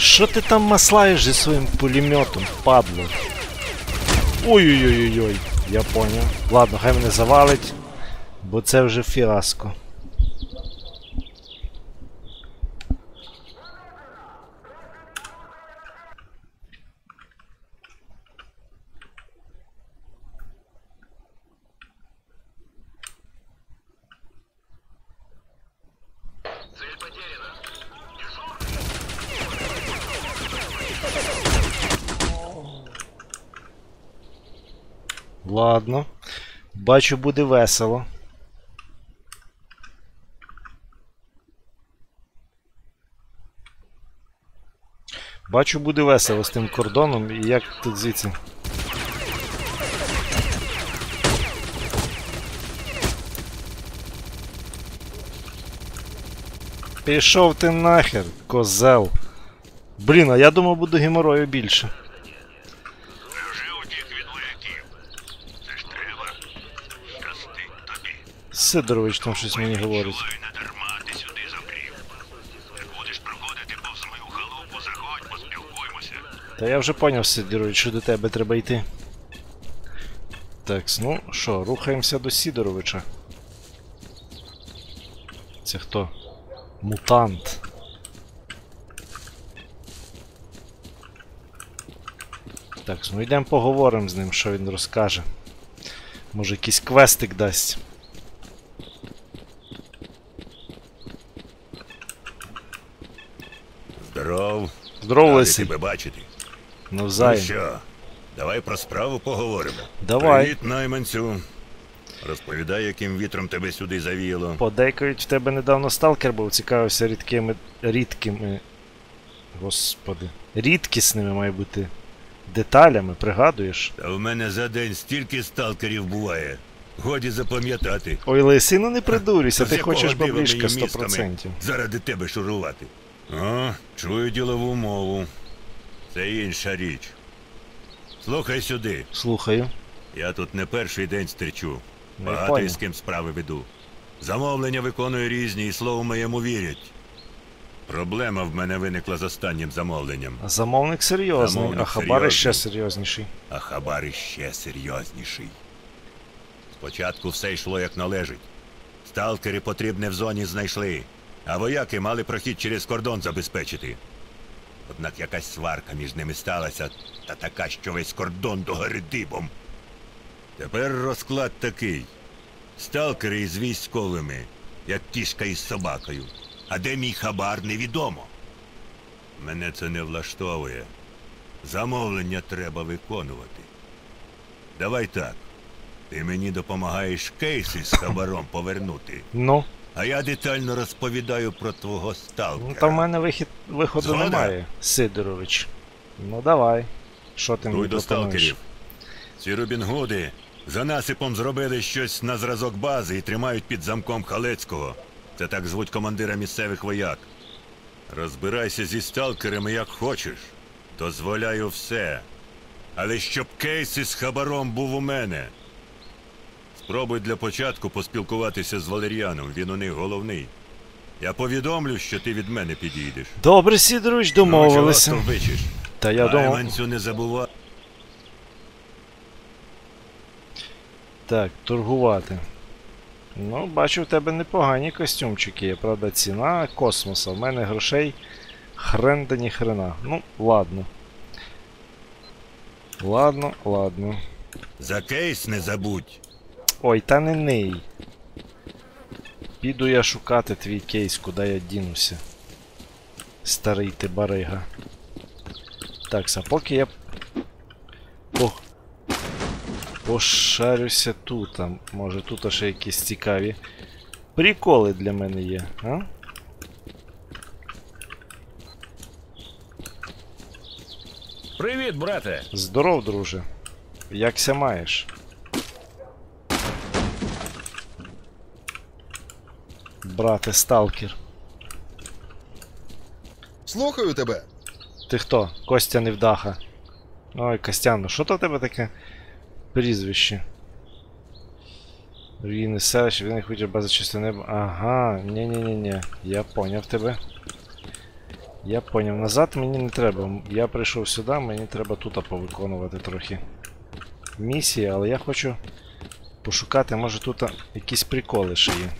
Що ти там маслаєш зі своїм пулеметом, падло? Ой-ой-ой-ой, я поняв. Ладно, хай мене завалить, бо це вже фіаско. Ладно. Бачу, буде весело. Бачу, буде весело з тим кордоном і як тут звідси. Пішов ти нахер, козел. Блін, а я думав, буду геморою більше. Сидорович там щось мені говорить. Та я вже поняв, Сидорович, що до тебе треба йти. Так, ну що, рухаємося до Сидоровича. Це хто? Мутант. Так, ну йдемо поговоримо з ним, що він розкаже. Може якийсь квестик дасть. Здоров. Здоров, Лисий. Тебе бачити. Навзаєм. Ну що, давай про справу поговоримо. Давай. Привіт, найманцю. Розповідай, яким вітром тебе сюди завіяло. Подейкують, в тебе недавно сталкер був, цікавився рідкими... Господи. Рідкісними, має бути, деталями, пригадуєш? Та в мене за день стільки сталкерів буває. Годі запам'ятати. Ой, Лисий, ну не придурюйся, З ти якого хочеш дива баблішка мені мізками 100%. заради тебе шурувати. О, чую ділову мову. Це інша річ. Слухай сюди. Слухаю. Я тут не перший день стерчу. Не Багато понял. із ким справи веду. Замовлення виконую різні і слово моєму вірять. Проблема в мене виникла з останнім замовленням. А замовник серйозний, Замовник а хабар ще серйозний. серйозніший. А хабар іще серйозніший. Спочатку все йшло як належить. Сталкери потрібне в зоні знайшли, а вояки мали прохід через кордон забезпечити. Однак якась сварка між ними сталася, та така, що весь кордон догори дибом. Тепер розклад такий. Сталкери із військовими, як кішка із собакою. А де мій хабар, невідомо. Мене це не влаштовує. Замовлення треба виконувати. Давай так. Ти мені допомагаєш кейси з хабаром повернути. Ну? А я детально розповідаю про твого сталкера. Ну, та в мене виходу Згода? немає, Сидорович. Ну давай. Що ти мені Дуй до пропонуєш? сталкерів. Ці Робінгуди за насипом зробили щось на зразок бази і тримають під замком Халецького. Це так звуть командира місцевих вояк. Розбирайся зі сталкерами як хочеш. Дозволяю все. Але щоб кейс із хабаром був у мене. Спробуй для початку поспілкуватися з Валеріаном, він у них головний. Я повідомлю, що ти від мене підійдеш. Добре, Сидорович, домовилися. Ну, чого стовбичиш? Та я думав... Найманцю не забувай. Так, торгувати. Ну, бачу, в тебе непогані костюмчики є, правда, ціна космоса. В мене грошей хрен да ні хрена. Ну, ладно. Ладно, ладно. За кейс не забудь. Ой, та не ний. Піду я шукати твій кейс, куди я дінуся. Старий ти барига. Так, а поки я пошарюся тут. Може тут ще якісь цікаві приколи для мене є, а? Привіт, брате! Здоров, друже. Якся маєш? Брате сталкер. Слухаю тебе. Ти хто? Костя Невдаха. Ой, Костяно, що то в тебе таке прізвище? Руїни селища, він хоче база чисте небо. Ага, ні-ні-ні-ні. Я поняв тебе. Я поняв, назад мені не треба. Я прийшов сюди, мені треба тут повиконувати трохи місії, але я хочу пошукати, може тут якісь приколи ще є.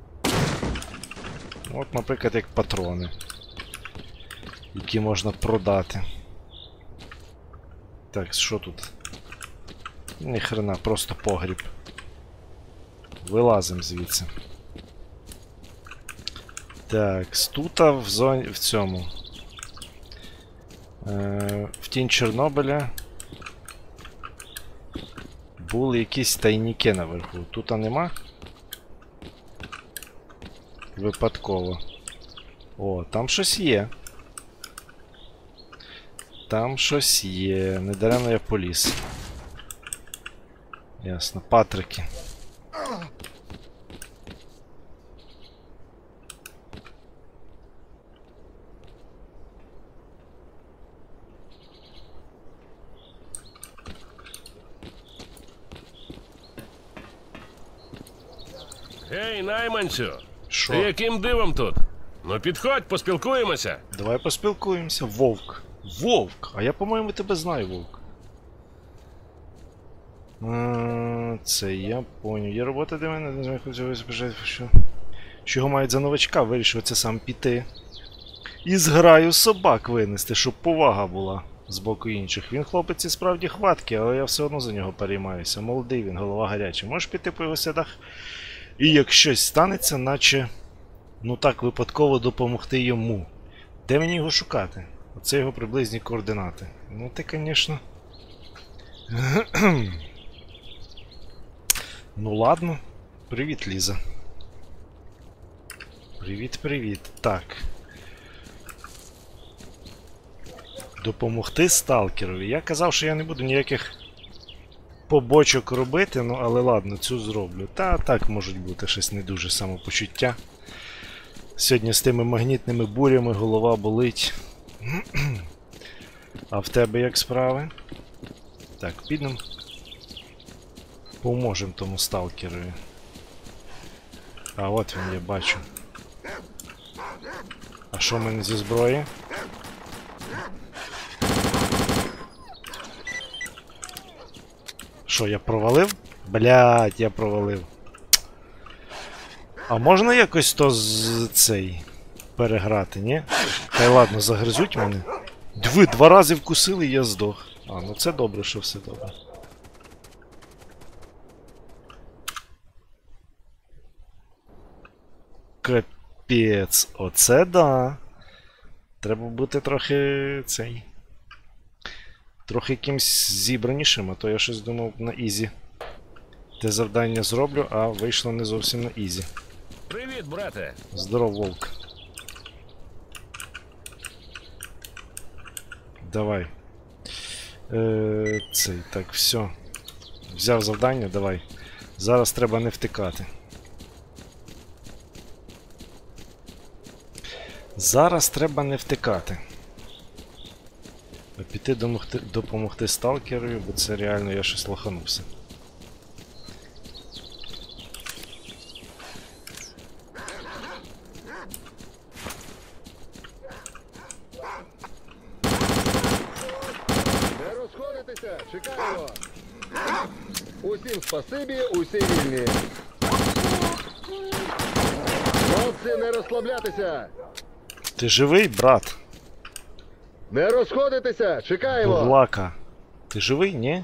От, наприклад, як патрони, які можна продати. Так, що тут? Ні хрена, просто погріб. Вилазимо звідси. Так, тут в зоні, в цьому. В тінь Чорнобиля були якісь тайніки наверху. Тут нема? Випадково. О, там щось є. Там щось є. Недаремно я поліз. Ясно. Патрики. Гей, найманцю! Що? Ти яким дивом тут? Ну підходь, поспілкуємося. Давай поспілкуємося. Вовк. Вовк! А я, по-моєму, тебе знаю, Вовк. Це я поняв. Є робота для мене, не знаю, хочу спожити, що. Чого мають за новачка, вирішив це сам піти. І зграю собак винести, щоб повага була з боку інших. Він хлопець і справді хваткий, але я все одно за нього переймаюся. Молодий він, голова гаряча. Можеш піти по його слідах? І як щось станеться, наче, ну так, випадково допомогти йому. Де мені його шукати? Оце його приблизні координати. Ну ти, звісно. Ну ладно. Привіт, Ліза. Привіт. Так. Допомогти сталкерові. Я казав, що я не буду ніяких побочок робити, ну але ладно, цю зроблю. Та так можуть бути щось не дуже самопочуття. Сьогодні з тими магнітними бурями голова болить. А в тебе як справи? Так, підемо. Поможемо тому сталкерові. А от він, я бачу. А що в мене зі зброї? Що, я провалив? Блядь, я провалив. А можна якось то з цей переграти, ні? Та й ладно, загризуть мене. Два рази вкусили і я здох. А, ну це добре, що все добре. Капець, оце да. Треба бути трохи цей. Трохи якимсь зібранішим, а то я щось думав на ізі. Те завдання зроблю, а вийшло не зовсім на ізі. Привіт, брате. Здоров, Вовк. Давай. Цей, так, все. Взяв завдання, давай. Зараз треба не втикати. Зараз треба не втикати. А піти допомогти сталкерові, бо це реально я щось лоханувся. Не розходитеся, чекаємо. Усім спасибі, усі вільні. Хлопці, не розслаблятися. Ти живий, брат? Не розходитеся, чекаємо. Бурлака. Ти живий, ні?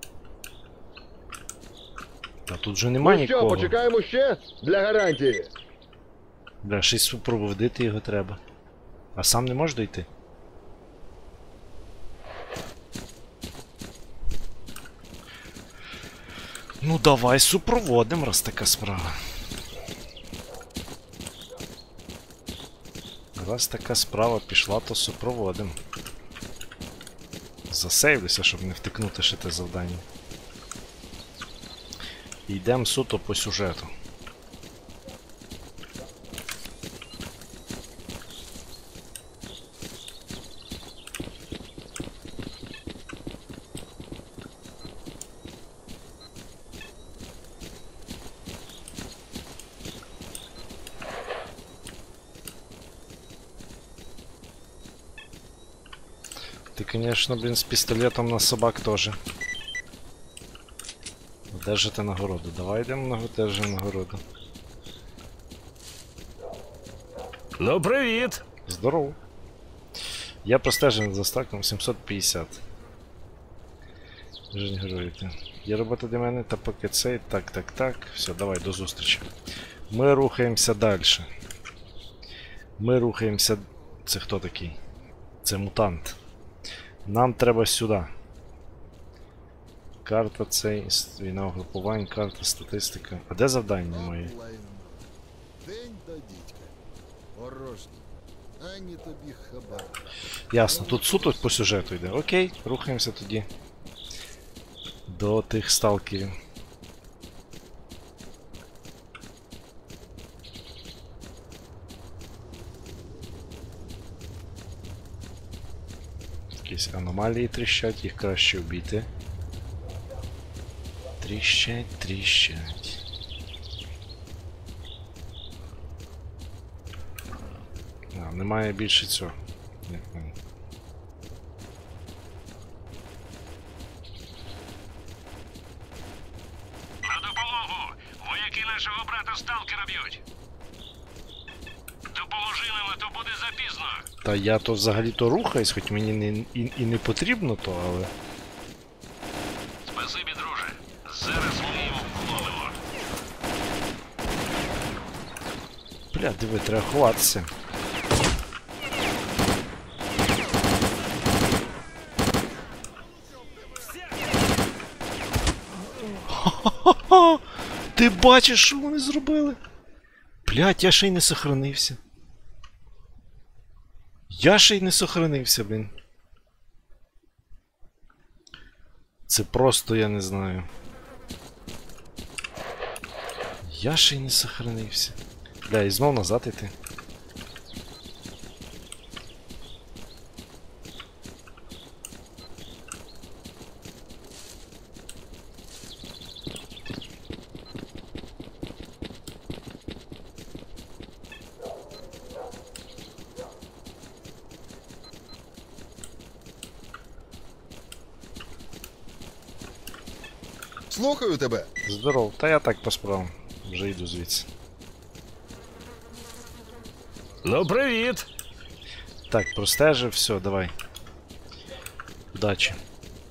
Та тут же нема Ну що, нікого. почекаємо ще? Для гарантії. Бля, щось супроводити його треба. А сам не можеш дойти? Ну давай супроводим, раз така справа. Раз така справа пішла, то супроводим. Засейвлюся, щоб не втикнути ще те завдання. І йдемо суто по сюжету. Ти, конечно, блін, з пістолетом на собак теж. Одержати нагороду. Давай йдемо на одержимо нагороду. Ну, привіт! Здорово. Я простежений за стаком 750. Жизнь героїв. Є робота для мене, та поки цей. Так. Все, давай, до зустрічі. Ми рухаємося далі. Ми рухаємося... Це хто такий? Це мутант. Нам треба сюди. Карта цей, війна угрупувань, карта, статистика. А де завдання мої? День до дідька. Порожній. Ані тобі хабар. Ясно, тут суто по сюжету йде. Окей, рухаємося тоді. До тих сталкерів. Якісь аномалії тріщать, їх краще вбити. Тріщать. А, немає більше цього. Ні. На допомогу! Вояки нашого брата сталкера б'ють! Допоможи нам, а то буде запізно! Та я то взагалі-то рухаюсь, хоч мені і не потрібно то, але... Спасибі, друже. Зараз ми їм вломимо. Бля, диви, треба ховатися. Ха-ха-ха! Ти бачиш, що вони зробили? Блядь, я ще й не сохранився. Блін. Це просто я не знаю. Я ще й не сохранився. Бля, і знов назад іти. Слухаю тебе. Здоров, та я так по справам. Вже йду звідси. Ну, привіт! Так, простежив, все, давай. Удачі.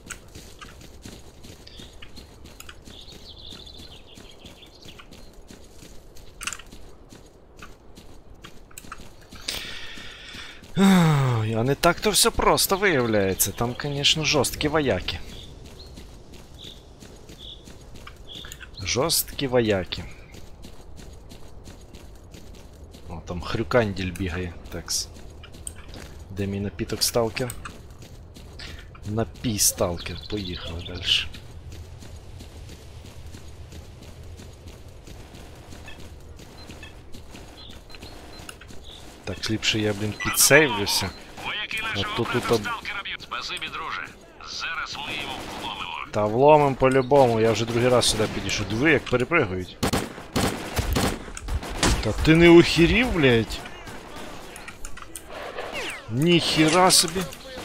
Ой, а не так-то все просто виявляється. Там, звісно, жорсткі вояки. Жорсткі вояки. О, там хрюканділь бігає. Такс. Де мій напіток сталкер? Напій сталкер. Поїхали далі. Так, ліпше я, блін, підсейвлюся. Вояки А нашого то брата тут сталкера б'ють! Спасибі, друже. Зараз ми їм вломимо. Та вломим по-любому, я вже другий раз сюди підійшов. Диви, як перепригують. Та ти не охерів, блядь? Ніхіра собі.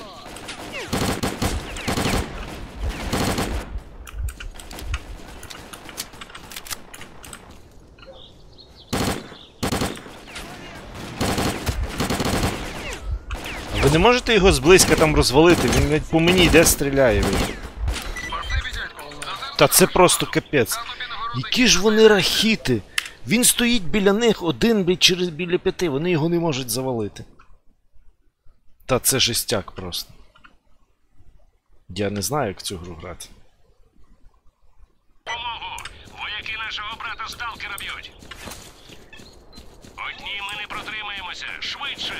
А ви не можете його зблизька там розвалити? Він навіть по мені йде, стріляє, блядь. Та це просто капець. Які ж вони рахіти? Він стоїть біля них один, блядь, через біля 5, вони його не можуть завалити. Та це жестяк просто. Я не знаю, як в цю гру грати. Помогу! Вояки нашого брата сталкера б'ють! Одні ми не протримаємося! Швидше!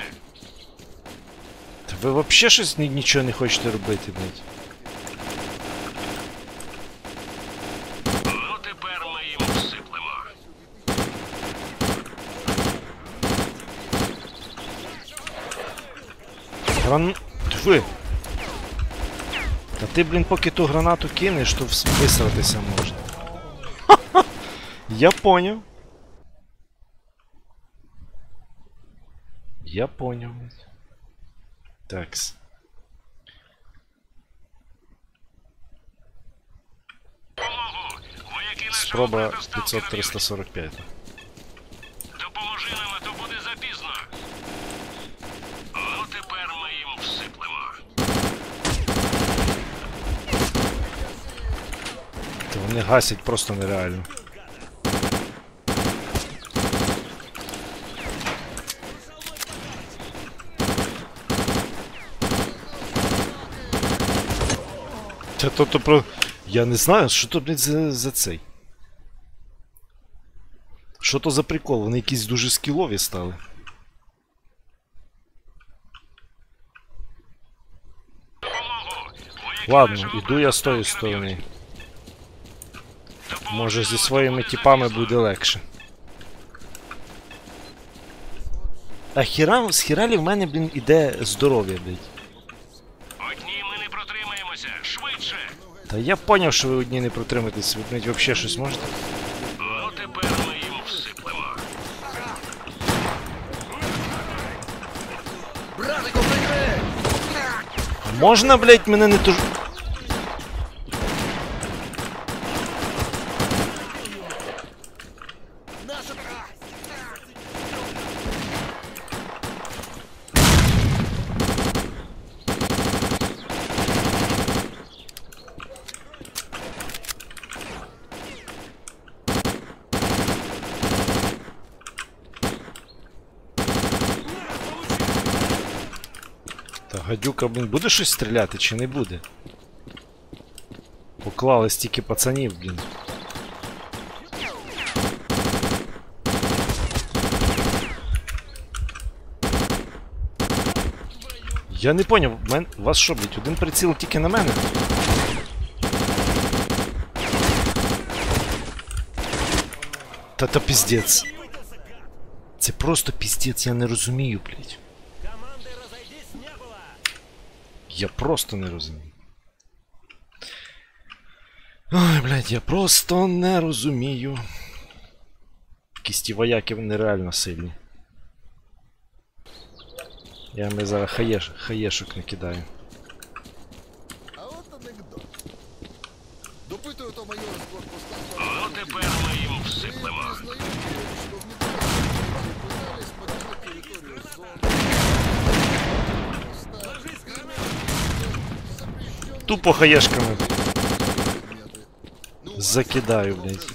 Та ви взагалі щось нічого не хочете робити, блядь? Ну, тепер ми їм всиплемо. Ви! Та ти, блін, поки ту гранату кинеш, то висратися можна. Ха-ха! Я поняв. Я поняв. Такс. спроба 500-345. Допоможи нам, а то буде запізно. Ну тепер ми їм всиплемо. Та вони гасять просто нереально. Та то про... Я не знаю, що то, блядь, за цей. Що то за прикол? Вони якісь дуже скілові стали. Ладно, іду я з тої сторони. Може зі своїми тіпами буде легше. А з хіралі в мене, блін, іде здоров'я, блядь. Одні ми не протримаємося. Швидше. Та я поняв, що ви одні не протримаєтесь, ви, блядь, взагалі щось можете? Ну тепер ми їм всиплемо. А можна, блядь, мене не туж... Та гадюка, блін, буде щось стріляти чи не буде? Поклали стільки пацанів, блін. Я не поняв, у вас що, блядь, один приціл тільки на мене? Та піздець. Це просто піздець, я не розумію, блядь. Я просто не розумію. Ой, блядь, я просто не розумію. Якісь ті вояки нереально сильні. Я ми зараз хаєшок накидаю. А от анекдот. Допитую то майора з корпуста. Ну тепер ми їм всиплемо. Пытались покинуть территорию зоны. Тупо хаєшками Ну, закидаю, блядь.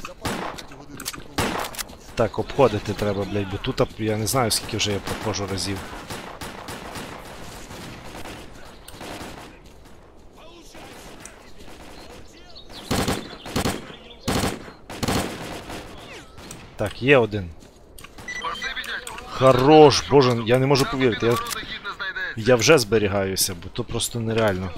Так, обходити треба, блядь, бо тут я не знаю, скільки вже я проходжу разів. Так, є один. Хорош, боже, я не можу повірити. Я вже зберігаюся, бо то просто нереально.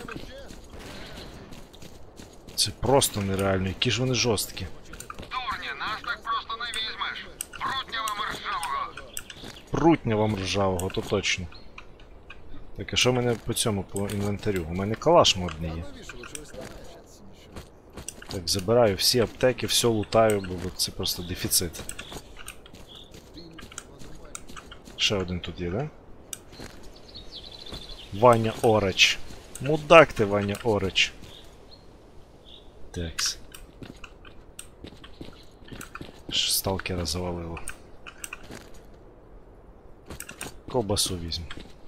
Це просто нереально, які ж вони жорсткі. Дурні, нас так просто не візьмеш. Прутня вам ржавого. Прутня вам ржавого, то точно. Так, а що в мене по цьому, по інвентарю? У мене калаш модний є. Так, забираю всі аптеки, все лутаю, бо це просто дефіцит. Ще один тут є, да? Ваня Орич. Мудак ти, Ваня Орич. Такс. Сталкера завалило. Ковбасу візьму.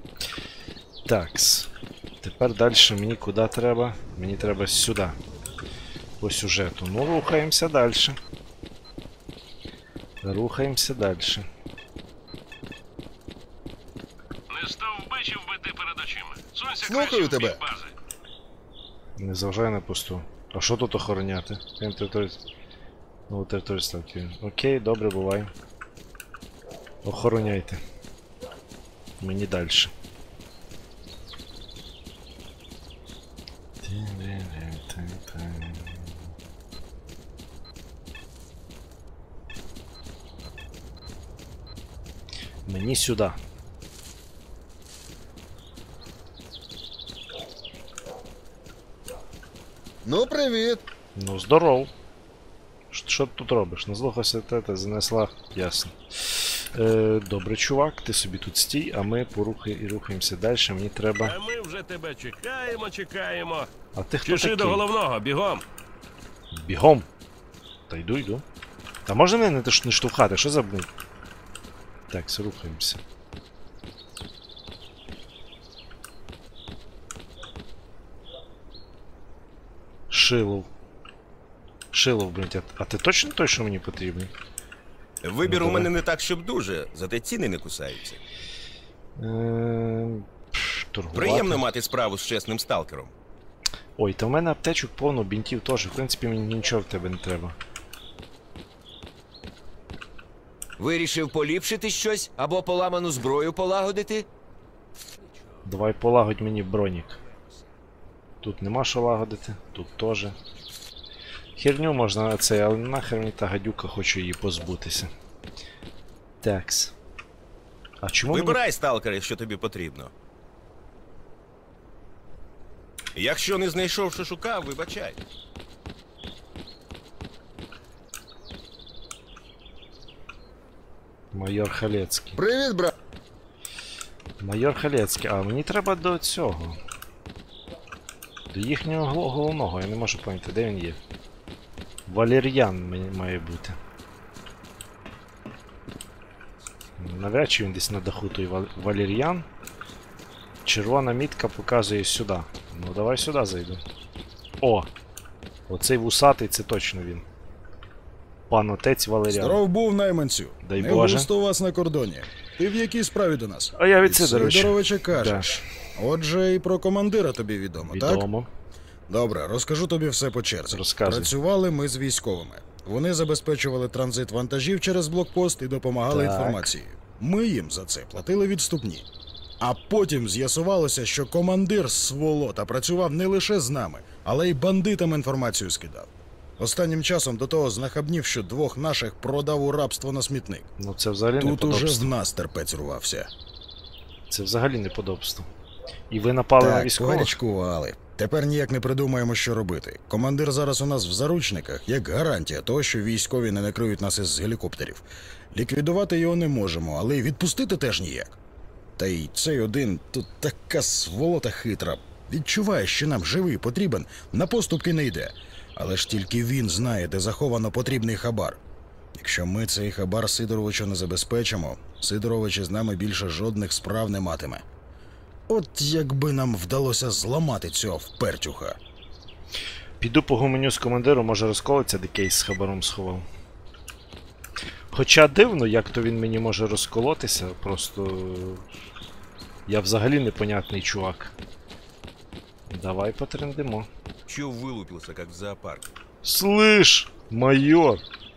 Такс. Тепер далі мені куди треба? Мені треба сюди. По сюжету. Ну, рухаємося далі. Рухаємося далі. Не стовбичив би ти перед очима. Сонця Слухаю краще в тебе. бік бази. Не заважай на посту. А що тут охороняти? Ну, територію ставки. Окей, добре, бувай. Охороняйте. Мені далі. Мені сюди. Ну, привіт. Ну, здоров. Що ти тут робиш? Назлухався те, занесла. Ясно. Добре, чувак, ти собі тут стій, а ми рухаємося далі. Мені треба. А ми вже тебе чекаємо. А ти хто Чеши такий? до головного, бігом. Бігом. Та йду, йду. Та можна мене не штовхати, що за блин? Так, все, рухаємося. Шилов. Шилов, блядь, а ти точно той, що мені потрібен? Вибір Ну, у мене давай. не так, щоб дуже, зате ціни не кусаються. Торгувати. Приємно мати справу з чесним сталкером. Ой, та в мене аптечок повно, бінтів теж. В принципі, мені нічого в тебе не треба. Вирішив поліпшити щось або поламану зброю полагодити? Давай полагодь мені бронік. Тут нема що лагодити, тут теж. Херню можна цей, але нахер мені та гадюка, хочу її позбутися. Такс. А чому мені... Вибирай, сталкери, що тобі потрібно. Якщо не знайшов, що шукав, вибачай. Майор Халецький. Привіт, брат. Майор Халецький, а мені треба до цього. До їхнього головного, я не можу пам'ятати, де він є. Валер'ян має бути. Навряд чи він десь на даху той Валер'ян. Червона мітка показує сюди. Ну давай сюди зайду. О! Оцей вусатий, це точно він. Пан отець Валер'ян. Здоров був, найманцю. Дай Не Боже. густо у вас на кордоні. Ти в якій справі до нас? А я від Сидоровича. Сидоровича кажеш. Отже, і про командира тобі відомо, так? Відомо. Добре, розкажу тобі все по черзі. Розказуй. Працювали ми з військовими. Вони забезпечували транзит вантажів через блокпост і допомагали Так. інформацією. Ми їм за це платили відступні. А потім з'ясувалося, що командир сволота працював не лише з нами, але й бандитам інформацію скидав. Останнім часом до того знахабнів, що двох наших продав у рабство на смітник. Ну це взагалі Тут уже в неподобство. нас терпець рвався. Це взагалі неподобство. І ви напали на Так, військових? порядкували. Тепер ніяк не придумаємо, що робити. Командир зараз у нас в заручниках, як гарантія того, що військові не накриють нас із гелікоптерів. Ліквідувати його не можемо, але й відпустити теж ніяк. Та й цей один тут така сволота хитра. Відчуває, що нам живий потрібен, на поступки не йде. Але ж тільки він знає, де заховано потрібний хабар. Якщо ми цей хабар Сидоровичу не забезпечимо, Сидорович із нами більше жодних справ не матиме. От якби нам вдалося зламати цього впертюха. Піду погомоню з командиром, може розколиться, де кейс з хабаром сховав. Хоча дивно, як то він мені може розколотися, просто... Я взагалі непонятний чувак. Давай потрендимо. Чего вылупился, как в зоопарке? Слышь, майор!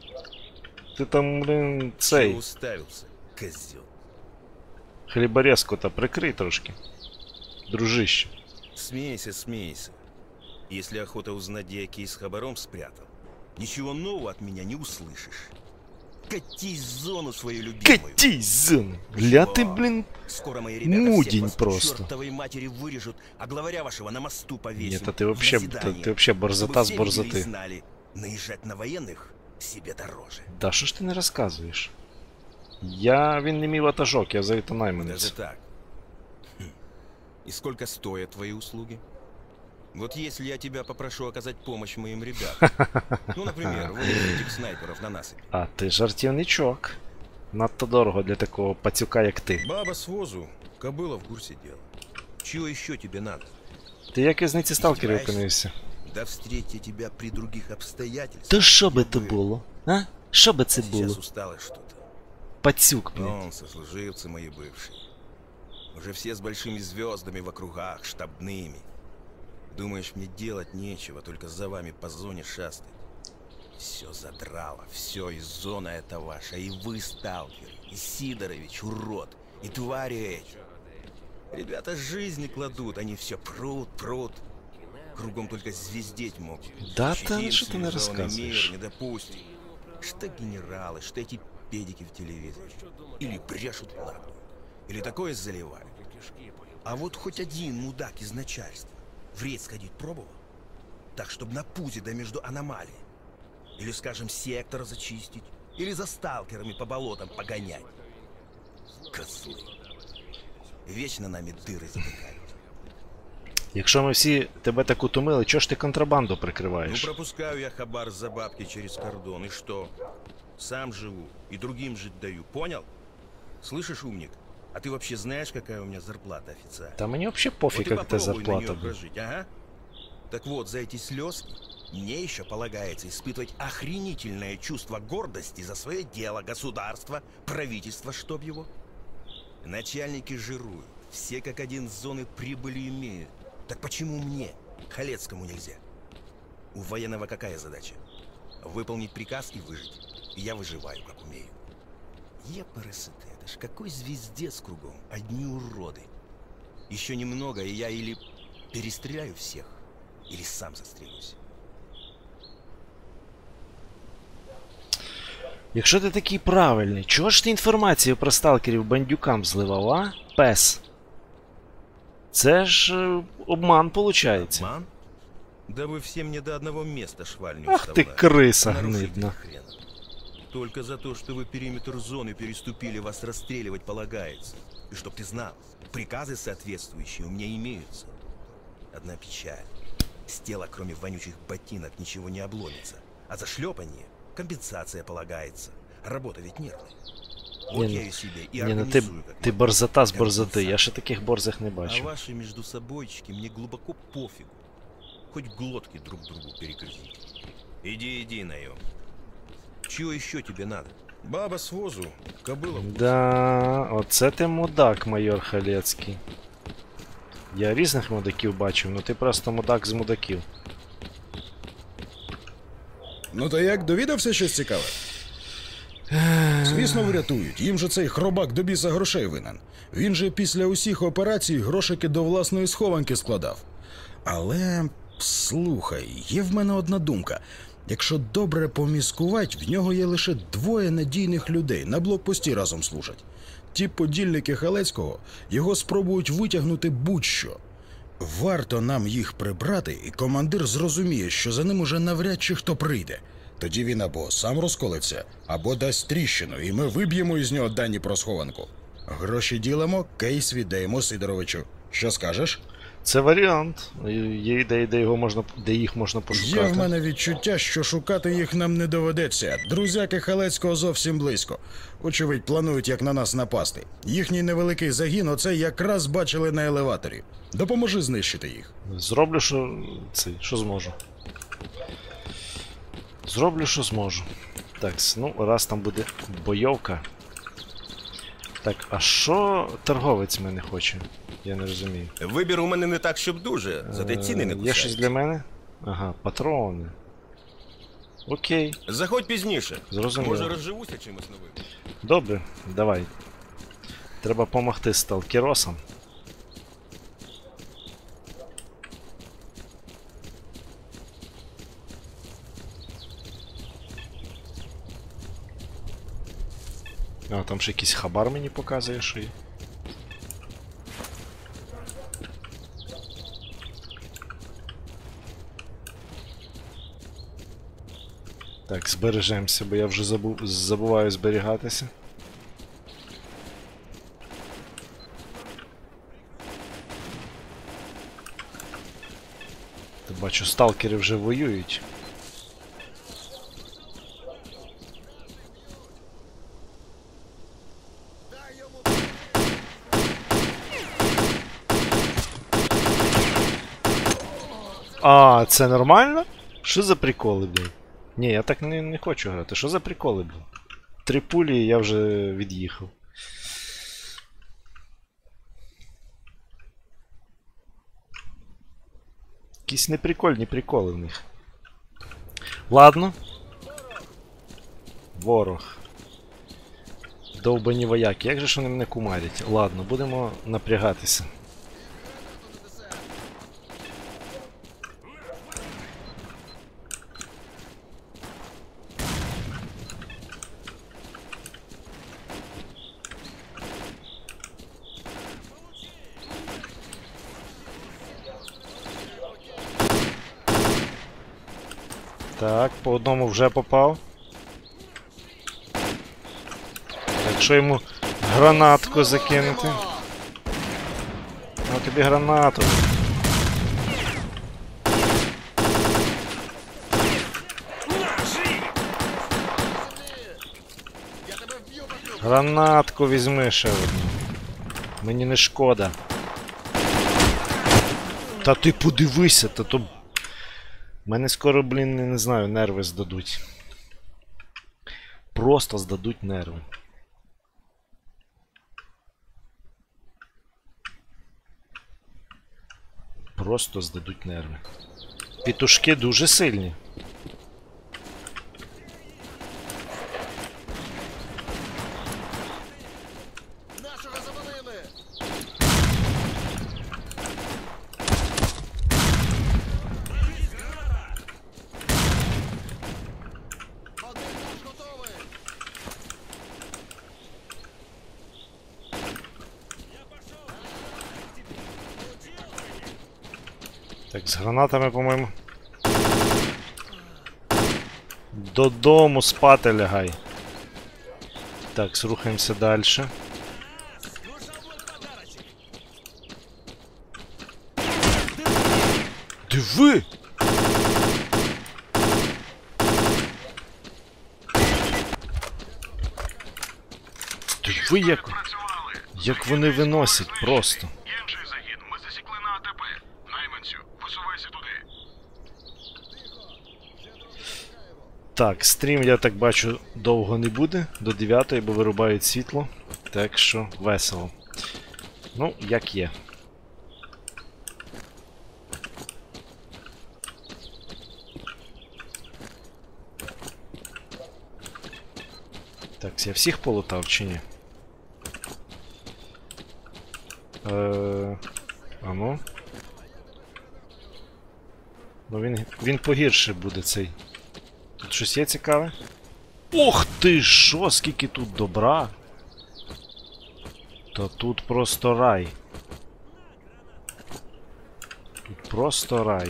Ти там, блин, Чего цей, уставился, козел? хліборезку-то прикрий трошки. Дружище. Смейся, смейся. Если охота узнать, где я кейс с хабаром спрятал, ничего нового от меня не услышишь. Катись в зону свою любимую. Катись, зин! Ля ти, блин, Скоро мои ребята мудень всех вас к просто. чертовой матери вырежут, а главаря вашего на мосту повесим. Нет, а ты вообще- в заседание, ты вообще борзота чтобы с все борзоты. видели и знали, наезжать на военных себе дороже. Да що ж ти не розказуєш? Він не мій ватажок, я взагалі-то найманець. Даже так. Хм. И сколько стоят твои услуги? Вот если я тебя попрошу оказать помощь моим ребятам. Ну, например, выловить этих снайперов на насыпи. А ти жартівничок. Надто дорого для такого пацюка, як ти. Баба с возу, кобыла в курсе дела. Чего еще тебе надо? Ти як із ниці сталкерів Издеваешься? опинився? Да встреть я тебя при других обстоятельствах. То що би то Любых. було? А? Що би це Сейчас було? усталое что-то. Пацюк, блін. Он, сослуживцы мои бывшие. Уже все с большими звездами в округах, штабными. Думаешь, мне делать нечего, только за вами по зоне шастать. Все задрало, все, и зона это ваша, и вы, сталкер, и Сидорович, урод, и твари эти. Ребята жизни кладут, они все прут, прут. Кругом только звездеть могут. Да Щадим там что ты не цивилизованный рассказываешь? мир не допустим. Что генералы, что эти педики в телевизоре. Или брешут правду, или такое заливают. А вот хоть один мудак из начальства в рейд сходить пробовал? Так, чтобы на пузе да между аномалией. Или, скажем, сектор зачистить. Или за сталкерами по болотам погонять. Козлы. Вечно нами дыры затыкают. Якщо ми всі тебе так утомили, чого ж ти контрабанду Ну, прикриваєш? пропускаю я хабар за бабки через кордон, и что? Сам живу и другим жить даю, понял? Слышишь, умник? А ты вообще знаешь, какая у меня зарплата официально? Та мені взагалі Вот пофіг, и яка тебе попробуй на зарплата нее буде. прожить, ага. Так вот, за эти слезки мне еще полагается испытывать охренительное чувство гордости за свое дело, государство, правительство, чтоб его. Начальники жируют, все как один с зоны прибыли имеют. Так почему мне, Халецкому, нельзя? У военного какая задача? Выполнить приказ и выжить. И я выживаю, как умею. Епарасоте, это ж какой звездец кругом, одни уроды. Еще немного, и я или перестреляю всех, или сам застрелюсь. Якщо ти такий правильний, чого ж ти інформацію про сталкерів бандюкам зливав, а? Пес. Це ж обман, получається. Обман? Да вы все мне до одного места шваль не Ах ти вставляли. криса Нарушитель гнидна. хрена. Только за то, что вы периметр зоны переступили, вас расстреливать полагается. И чтоб ты знал, приказы соответствующие у меня имеются. Одна печаль. С тела, кроме вонючих ботинок, ничего не обломится. А за шлепанье компенсация полагается. Работа ведь нервная. Вот я и себе и Ні, ну ти организую, как ти могу. борзота з борзоти, я ще таких борзих не А бачив. ваши между собойчики мне глубоко пофигу. Хоть глотки друг другу перегрызите. Иди, наем. Чего еще тебе надо? Баба с возу, кобыла. Да, оце ти мудак, майор Халецький. Я різних мудаків бачив, ну ти просто мудак з мудаків. Ну то як, довідався щось цікаве? Звісно, врятують. Їм же цей хробак до біса грошей винен. Він же після усіх операцій грошики до власної схованки складав. Але, слухай, є в мене одна думка. Якщо добре поміскувати, в нього є лише 2 надійних людей, на блокпості разом служать. Ті подільники Халецького його спробують витягнути будь-що. Варто нам їх прибрати, і командир зрозуміє, що за ним уже навряд чи хто прийде. Тоді він або сам розколиться, або дасть тріщину, і ми виб'ємо із нього дані про схованку. Гроші ділимо, кейс віддаємо Сидоровичу. Що скажеш? Це варіант. Є ідеї, де їх можна пошукати. Є в мене відчуття, що шукати їх нам не доведеться. Друзяки Халецького зовсім близько. Очевидь, планують як на нас напасти. Їхній невеликий загін оце якраз бачили на елеваторі. Допоможи знищити їх. Зроблю, що зможу. Зроблю, що зможу. Так, ну, раз там буде бойовка. Так, а що торговець мене хоче? Я не розумію. Вибір у мене не так, щоб дуже, зате ціни не Є кусають. щось для мене? Ага, патрони. Окей, Заходь пізніше. зрозуміло. Може розживуся чимось новим. Добре, давай. Треба помогти сталкеросам. А, там ще якийсь хабар мені показує, що є. Так, збережемося, бо я вже забуваю зберігатися. Та бачу, сталкери вже воюють. А, це нормально? Що за приколи, блін? Ні, я так не хочу грати. Що за приколи, блін? 3 пулі і я вже від'їхав. Якісь неприкольні приколи в них. Ладно. Ворог. Довбані вояки. Як же ж вони мене кумарять? Ладно, будемо напрягатися. Так, по одному вже попав. Якщо йому гранатку закинути. Ну тобі гранату. Гранатку візьми ще одну. Мені не шкода. Та ти подивися, та то... Мене скоро, блін, не знаю, нерви здадуть. Просто здадуть нерви. Просто здадуть нерви. Пітушки дуже сильні. Нашого завалили! Один наш готовий! Так, з гранатами, по-моєму. Додому спати лягай. Так, рухаємося далі. Диви! Диви, як вони виносять просто. Інший загін, ми засікли на АТП. Найманцю, висувайся туди. Так, стрім, я так бачу, довго не буде. До 9-ї, бо вирубають світло. Так що весело. Ну, як є. Так, я всіх полутав чи ні? А ну. Ну він погірше буде цей. Тут щось є цікаве? Ох ти що, скільки тут добра! Та тут просто рай. Тут просто рай.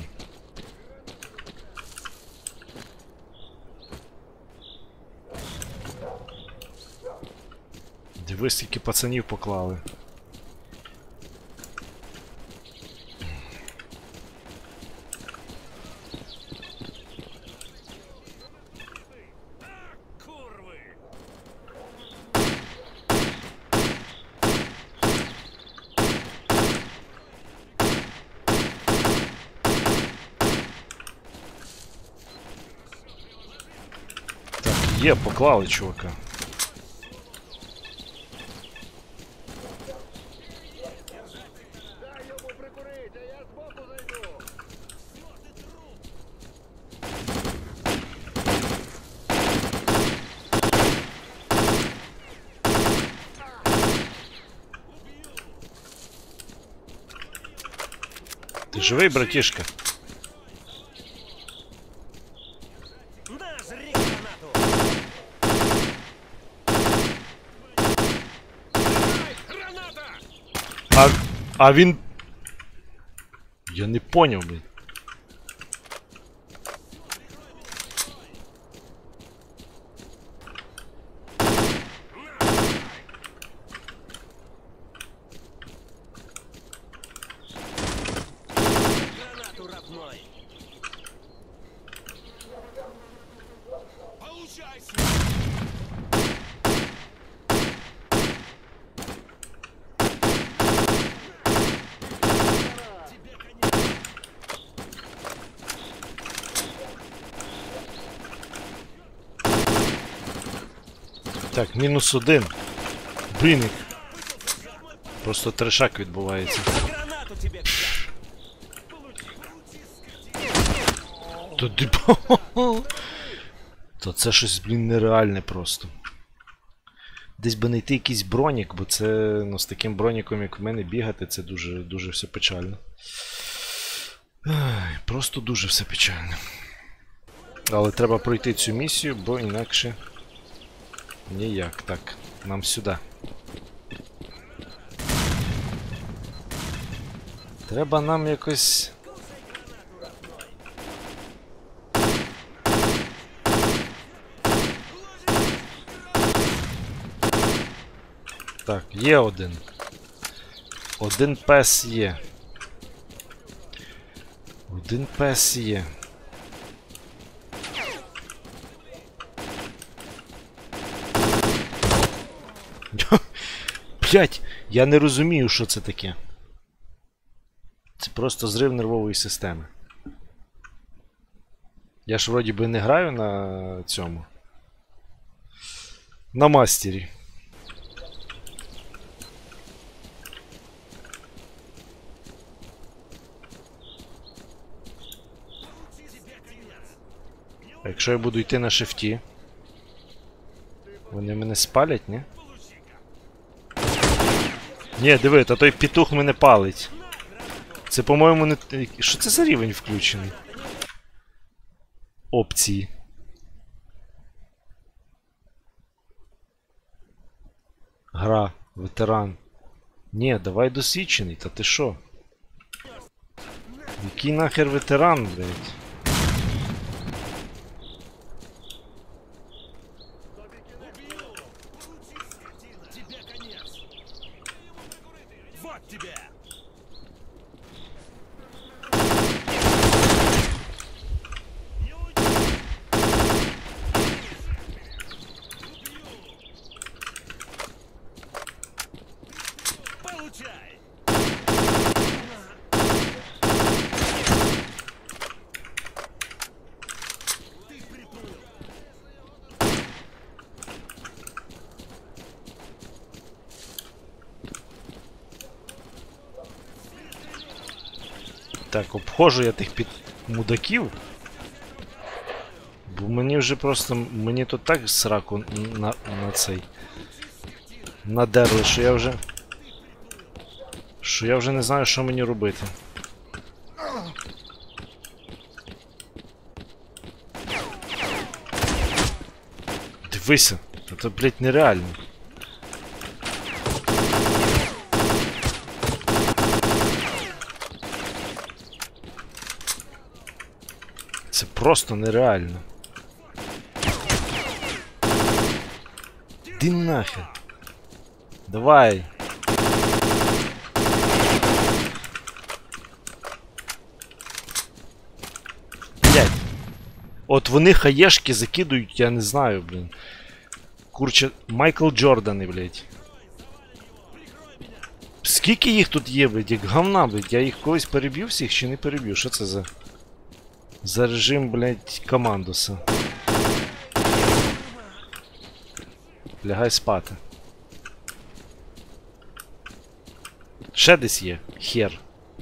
Дивись, скільки пацанів поклали. Так, є, поклали чувака. Дай йому прикурити, а я збоку зайду. Ти живий, братішка? А він... Я не поняв, блін. Так, -1. Блін. Просто трешак відбувається. То то це щось, блін, нереальне просто. Десь би знайти якийсь бронік, бо це, ну, з таким броніком, як в мене, бігати, це дуже все печально. Ай, просто дуже все печально. Але треба пройти цю місію, бо інакше ніяк. Так, нам сюди. Треба нам якось... Так, є один. Один пес є. Один пес є. Блять, я не розумію, що це таке. Це просто зрив нервової системи. Я ж вроді би не граю на цьому. На мастері. А якщо я буду йти на шифті, вони мене спалять, ні? Ні, диви, та той петух мене палить. Це, по-моєму, не... Що це за рівень включений? Опції. Гра, ветеран. Ні, давай досвідчений, та ти що? Який нахер ветеран, блядь? Так, обходжу я тих мудаків. Бо мені вже просто... Мені тут так сраку на цей... Надерли, що я вже... Що я вже не знаю, що мені робити. Дивися, це, блядь, нереально. Це просто нереально. Ди нахер. Давай. Блядь. От вони хаєшки закидують, я не знаю, блін. Курче, Майкл Джордани, блядь. Скільки їх тут є, блядь, як говна, блядь. Я їх колись переб'ю всіх чи не переб'ю? Що це за режим, блядь, командуса? Лягай спати. Ще десь є. Хер.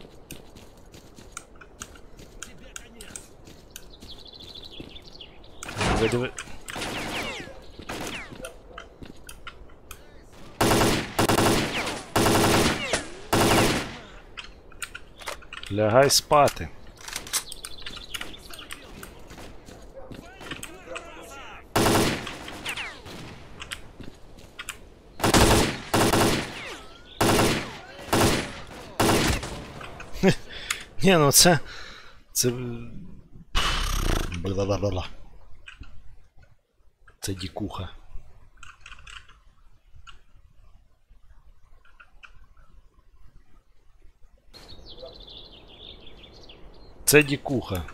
Диви. Лягай спати. Ні, ну це... Це... Бла-бла-бла-бла. Це дікуха. Це дікуха.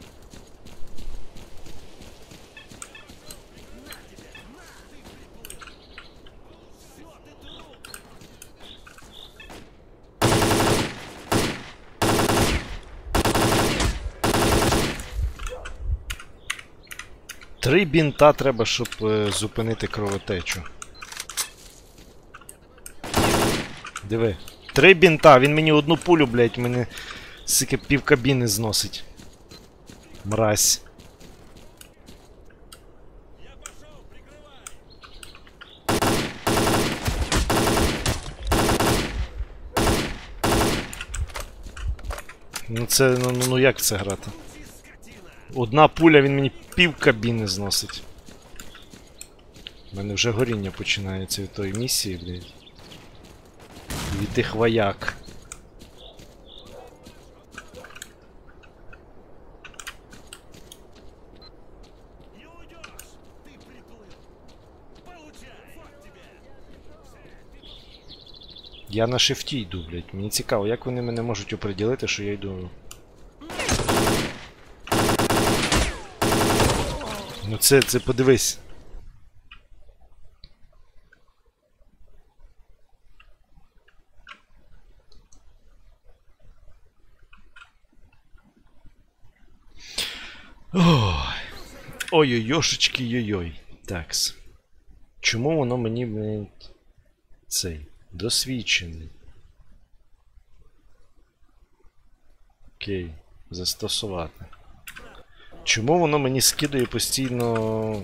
Три бінта треба, щоб зупинити кровотечу. Диви. 3 бінта, він мені одну пулю, блядь, мене сики пів кабіни зносить. Мразь. Ну це, ну як це грати? Одна пуля, він мені пів кабіни зносить. У мене вже горіння починається від тої місії, блядь. Від тих вояк. Я на шифті йду, блядь. Мені цікаво, як вони мене можуть оприділити, що я йду. Ну це подивись. Ой-ой-йошечки, йой-йой. Такс. Чому воно мені не... Цей. Досвідчений. Окей. Застосувати. Чому воно мені скидає постійно...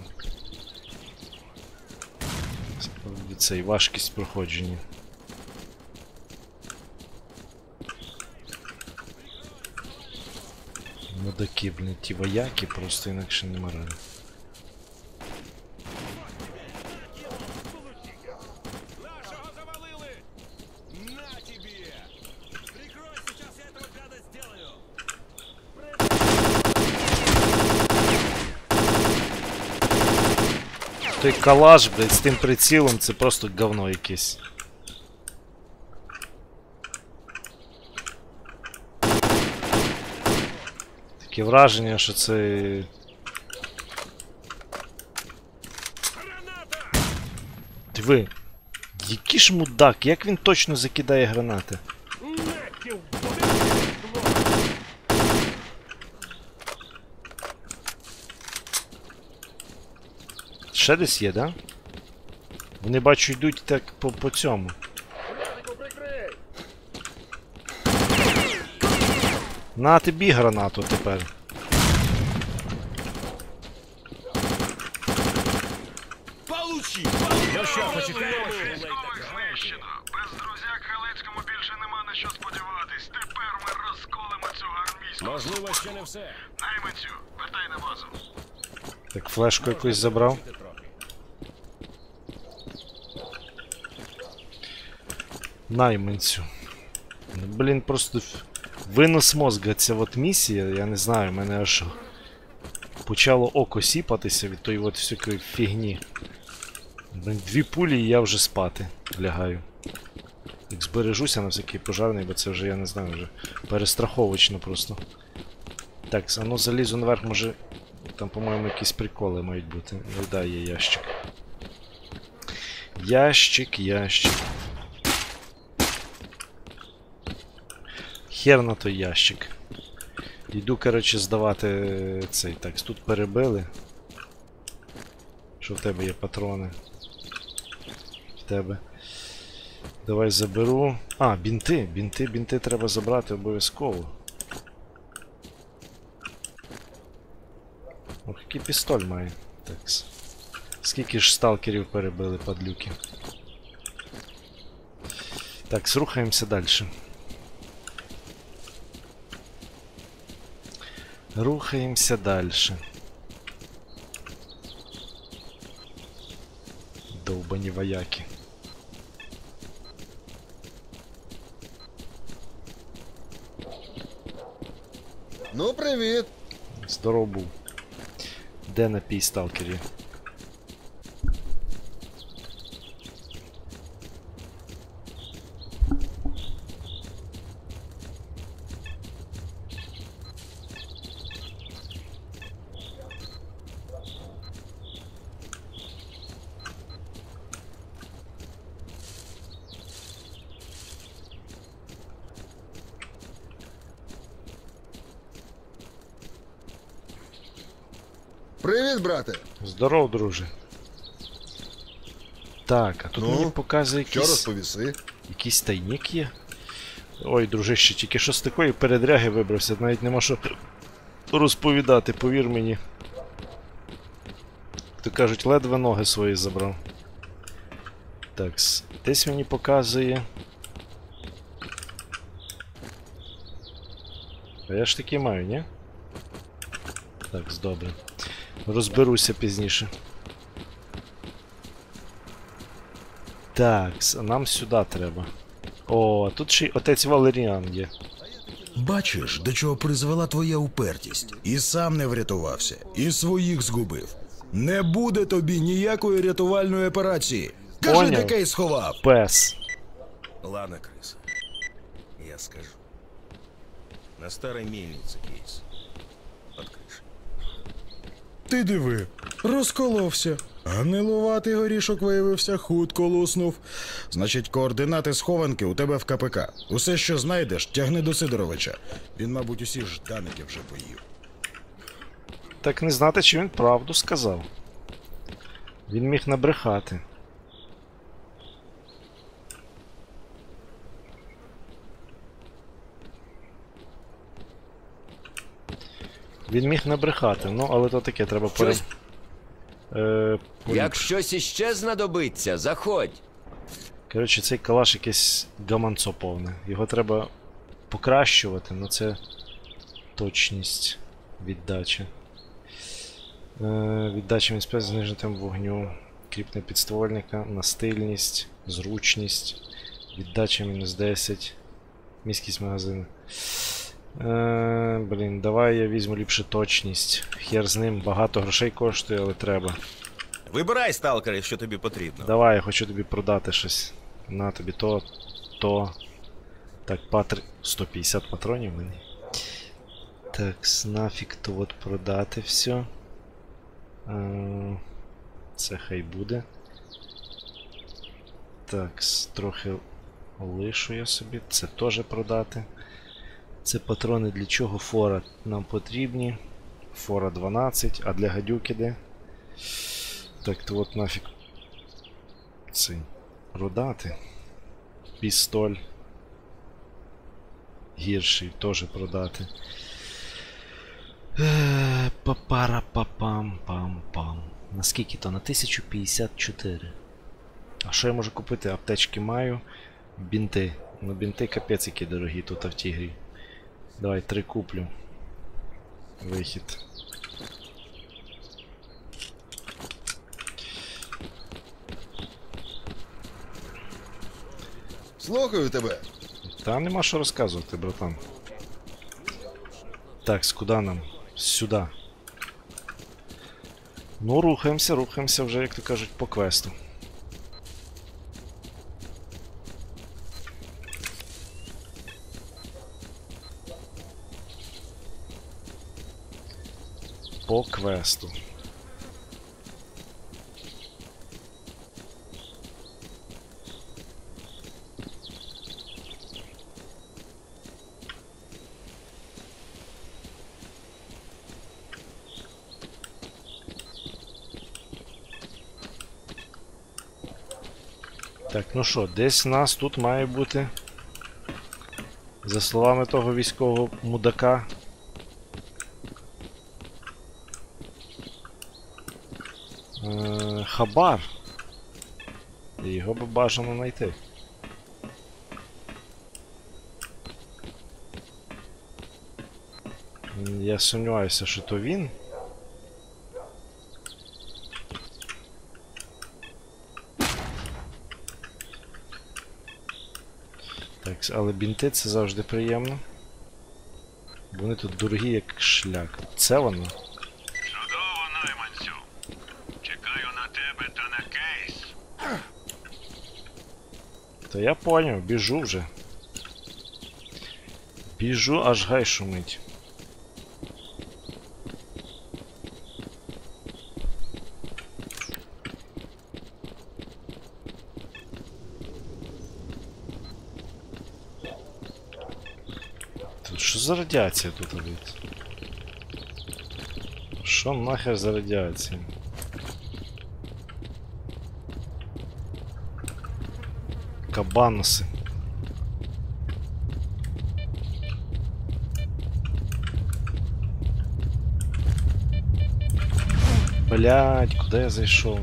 Цей важкість проходження? Мудаки, блін, ті вояки просто інакше не морально. Нашого завалили! На тебе! Прикрой, сейчас я этого гада сделаю! Той калаш, блядь, з тим прицілом, це просто говно якесь. Таке враження, що це... Диви, який ж мудак, як він точно закидає гранати? Ще десь є, да? Вони, бачу, йдуть так по цьому. Братику, прикрий! На тобі гранату тепер. Получи! Ну що, почекаємо? Знищено. Без друзяк Халецькому більше нема на що сподіватись. Тепер ми розколимо цю армійську. Можливо, ще не все. Найманцю, вертай на базу. Так, флешку якусь забрав. Найманцю. Ну, блін, просто винос мозга ця от місія, я не знаю, в мене аж почало око сіпатися від тої от всякої фігні. Блін, 2 пулі і я вже спати лягаю. Як збережуся на всякий пожарний, бо це вже, я не знаю, вже перестраховочно просто. Так, а ну залізу наверх, може... Там, по-моєму, якісь приколи мають бути. Ну да, є ящик. Ящик. Хер на той ящик. Йду, коротше, здавати цей. Так, тут перебили. Що в тебе є патрони? В тебе. Давай заберу. А, бінти. Бінти треба забрати обов'язково. Ох, який пістоль має. Такс. Скільки ж сталкерів перебили, падлюки. Так, рухаємося далі. Рухаємося далі. Довбані вояки. Ну, привіт. Здоров був. Де напій сталкерів? Привіт, брате. Здоров, друже. Так, а тут мені показує Що якийсь... розповіси? Якийсь тайник є? Ой, дружище, тільки що з такої передряги вибрався, навіть нема що розповідати, повір мені. То кажуть, ледве ноги свої забрав. Такс, десь мені показує. А я ж таки маю, ні? Такс, добре. Розберуся пізніше. Такс, а нам сюди треба. О, тут ще й отець Валеріан є. Бачиш, до чого призвела твоя упертість. І сам не врятувався, і своїх згубив. Не буде тобі ніякої рятувальної операції. Кажи, Поняв. де кейс сховав. Пес. Ладно, крыса. Я скажу. На старой мельнице кейс. Под крышей. Ти диви, розколовся. Гнилуватий горішок виявився, хутко луснув. Значить, координати схованки у тебе в КПК. Усе, що знайдеш, тягни до Сидоровича. Він, мабуть, усі жданики вже поїв. так не знати, чи він правду сказав. Він міг набрехати. Він міг набрехати, ну, але то таке, треба Щось- поліпшити. Як щось іще знадобиться, заходь. Коротше, цей калаш якесь гаманцо повне. Його треба покращувати, ну це точність віддачі. Віддача він спец зниженим вогню. Кріпне підствольника, настильність, зручність. Віддача мінус 10. Міськість магазину. Блін, давай я візьму ліпше точність. Хер з ним, багато грошей коштує, але треба. Вибирай, сталкере, що тобі потрібно. Давай, я хочу тобі продати щось. На тобі то. Так, 150 патронів мені. Так, нафіг то от продати все. Це хай буде. Так, трохи лишу я собі. Це теж продати. Це патрони для чого? Фора нам потрібні. Фора 12, а для гадюки де? Так, то от нафіг цей продати. Пістоль. Гірший теж продати. Папара-папам-пам-пам. Наскільки то? На 1054. А що я можу купити? Аптечки маю. Бінти. Ну бінти капець які дорогі тут в тій грі. Давай 3 куплю. Вихід. Слухаю тебе. Та нема що розказувати, братан. Так, куди нам? Сюди. Ну, рухаємося вже, як то кажуть, по квесту. По квесту. Так, ну що, десь у нас тут має бути, за словами того військового мудака, хабар. І його би бажано знайти. Я сумніваюся, що то він. Так, але бінти це завжди приємно. Вони тут дорогі як шлях. Це воно? Чудово, найманцю. Чекаю на тебе та на кейс. Та я поняв, біжу вже. Біжу, аж гай шумить. Тут що за радіація тут робить? Що нахер за радіація? Кабаноси. Блять, куди я зайшов?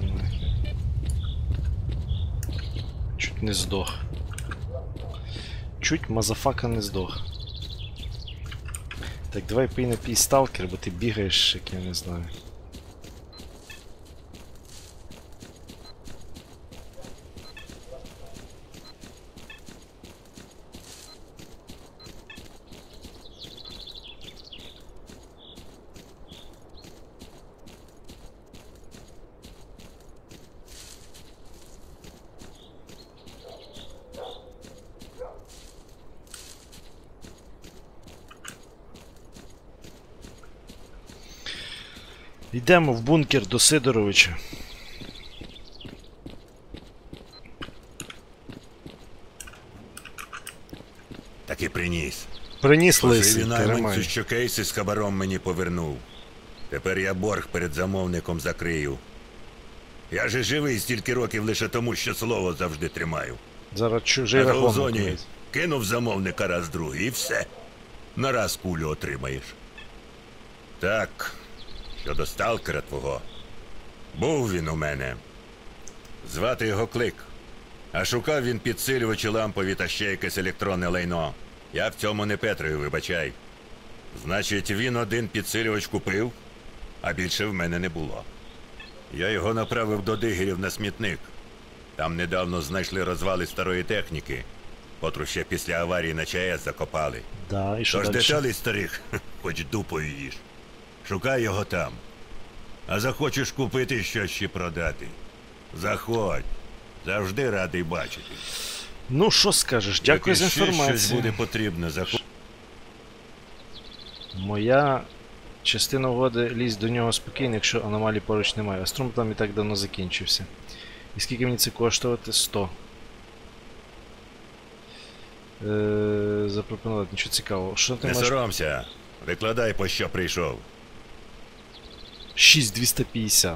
Чуть не здох. Чуть мазафака не здох. Так, давай пий напій сталкер, бо ти бігаєш, як я не знаю. Йдемо в бункер до Сидоровича. Таки приніс. Приніс лисий, Спасибі найманцю, тримай. що кейси з хабаром мені повернув. Тепер я борг перед замовником закрию. Я же живий стільки років лише тому, що слово завжди тримаю. Зараз чужий А то в рахунок. зоні вийде. кинув замовника раз другий і все. На раз кулю отримаєш. Так, щодо сталкера твого. Був він у мене. Звати його Клик. А шукав він підсилювачі лампові та ще якесь електронне лайно. Я в цьому не Петрою, вибачай. Значить, він один підсилювач купив, а більше в мене не було. Я його направив до дигерів на смітник. Там недавно знайшли розвали старої техніки, котру ще після аварії на ЧАЕС закопали. Да, і що Тож далі? деталей старих, хоч дупою їж. Шукай його там. А захочеш купити щось чи продати. Заходь. Завжди радий бачити. Ну, що скажеш? Дякую за Як іще щось інформацію. буде потрібно, заходь. Моя частина угоди лізь до нього спокійно, якщо аномалій поруч немає. А струм там і так давно закінчився. І скільки мені це коштувати? 100. Запропонувати, нічого цікавого. Що ти Не можеш? соромся. Викладай, по що прийшов. 6250.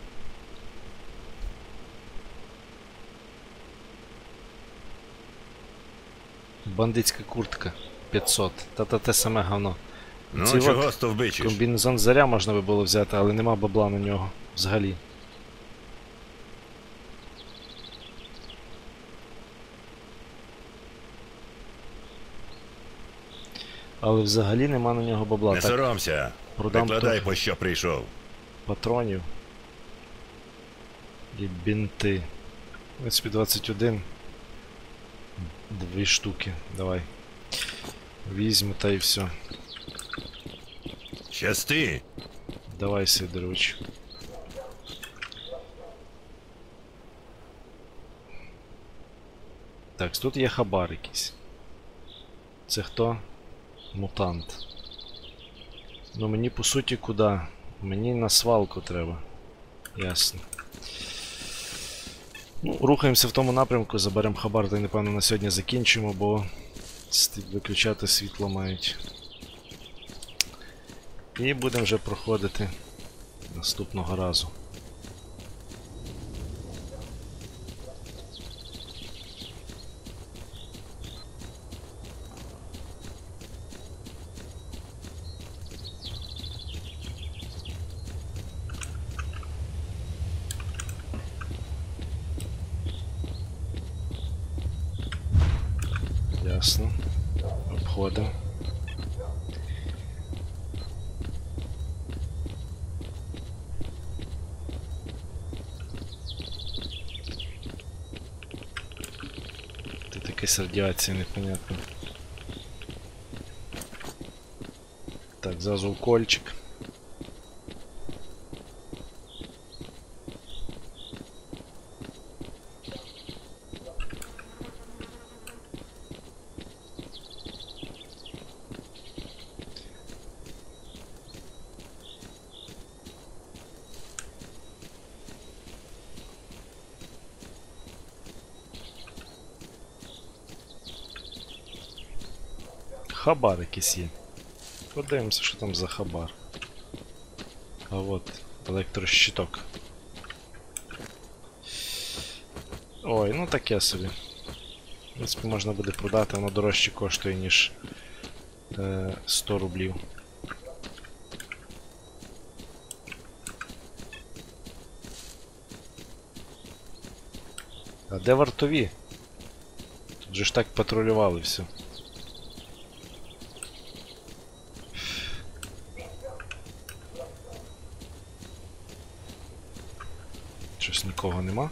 Бандитська куртка 500. Та те саме говно. Ну, Ці чого от стовбичиш? комбінезон заря можна би було взяти, але нема бабла на нього взагалі. Але взагалі нема на нього бабла. Не Так, соромся. продам Викладай, тут по що прийшов. патронів. І бінти. В принципі, 21. 2 штуки. Давай. Візьму та і все. Щасти. Давай, Сидорович. Так, тут є хабар якийсь. Це хто? Мутант. Ну мені по суті куди? Мені на свалку треба. Ясно. Ну, рухаємося в тому напрямку, заберемо хабар, та й напевно на сьогодні закінчимо, бо виключати світло мають. І будемо вже проходити наступного разу. Ясно. Обходимо. Тут якась радіація непонятна. Так, зразу укольчик. Хабар якийсь є. Подивимося, що там за хабар. А от електрощиток. Ой, ну таке собі. В принципі, можна буде продати, воно дорожче коштує, ніж 100 рублів. А де вартові? Тут же ж так патрулювали все. Щось нікого нема.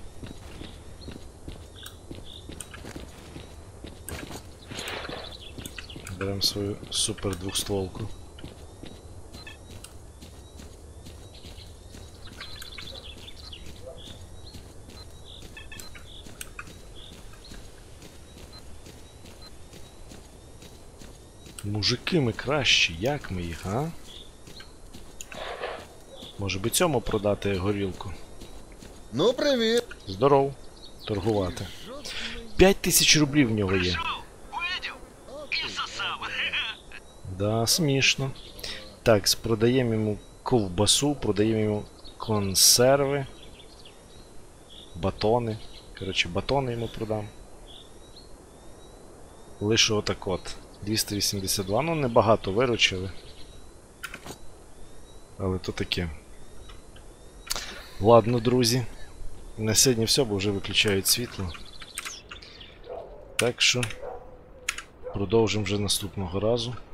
Беремо свою супер двохстволку. Мужики ми кращі, як ми їх, а? Може би цьому продати горілку? Ну, привіт. Здоров. Торгувати. 5000 рублів в нього є. Да, смішно. Так, продаємо йому ковбасу, продаємо йому консерви, батони. Коротше, батони йому продам. Лише отак от. 282. Ну, небагато виручили. Але то таке. Ладно, друзі. На сьогодні все, бо вже виключають світло. Так що продовжимо вже наступного разу.